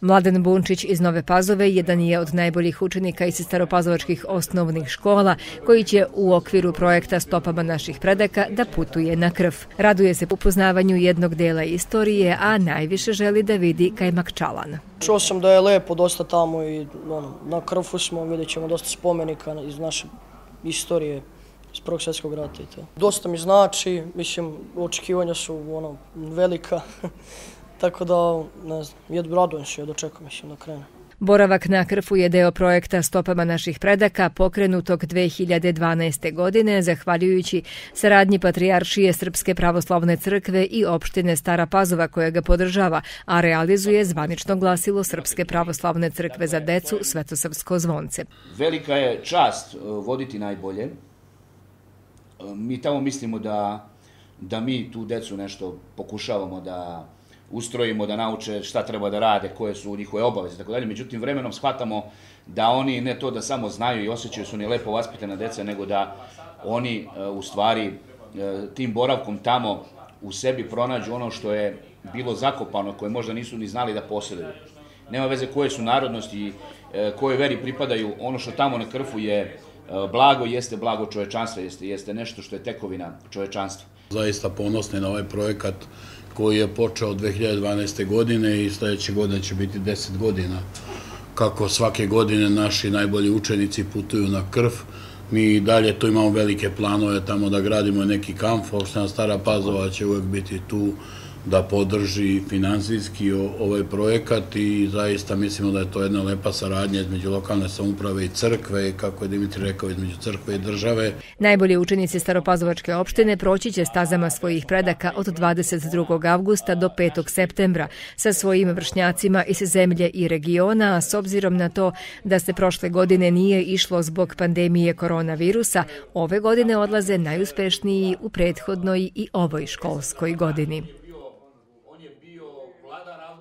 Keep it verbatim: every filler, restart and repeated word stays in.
Mladen Bunčić iz Nove Pazove jedan je od najboljih učenika iz staropazovačkih osnovnih škola koji će u okviru projekta Stopama naših predaka da putuje na Krf. Raduje se upoznavanju jednog dela istorije, a najviše želi da vidi Kajmakčalan. Čuo sam da je lepo dosta tamo i ono, na Krfu smo, vidjet ćemo dosta spomenika iz naše istorije, iz Prvog svjetskog rata i to. Dosta mi znači, mislim, očekivanja su ono, velika, tako da, ne znam, jed, radujem se, dočekam, mislim, da krene. Boravak na Krfu je deo projekta Stopama naših predaka pokrenutog dve hiljade dvanaeste. godine zahvaljujući saradnji Patrijaršije Srpske pravoslavne crkve i opštine Stara Pazova koja ga podržava, a realizuje zvanično glasilo Srpske pravoslavne crkve za decu Svetosavsko zvonce. Velika je čast voditi najbolje. Mi tamo mislimo da, da mi tu decu nešto pokušavamo da ustrojimo, da nauče šta treba da rade, koje su njihove obaveze, tako dalje. Međutim, vremenom shvatamo da oni ne to da samo znaju i osjećaju su oni lepo vaspitana deca, nego da oni u stvari tim boravkom tamo u sebi pronađu ono što je bilo zakopano, koje možda nisu ni znali da posjeduju. Nema veze koje su narodnosti i koje veri pripadaju, ono što tamo na Krfu je blago, jeste blago čovečanstva, jeste, jeste nešto što je tekovina čovečanstva. Zaista ponosni na ovaj projekat koji je počeo dve hiljade dvanaeste. godine i sljedeće godine će biti deset godina. Kako svake godine naši najbolji učenici putuju na Krf, mi dalje tu imamo velike planove tamo da gradimo neki kamp, opština Stara Pazova će uvek biti tu da podrži finansijski ovaj projekat i zaista mislimo da je to jedna lepa saradnja između lokalne samouprave i crkve, kako je Dimitri rekao, između crkve i države. Najbolji učenici Staropazovačke opštine proći će stazama svojih predaka od dvadeset drugog avgusta do petog septembra sa svojim vršnjacima iz zemlje i regiona, a s obzirom na to da se prošle godine nije išlo zbog pandemije koronavirusa, ove godine odlaze najuspešniji u prethodnoj i ovoj školskoj godini.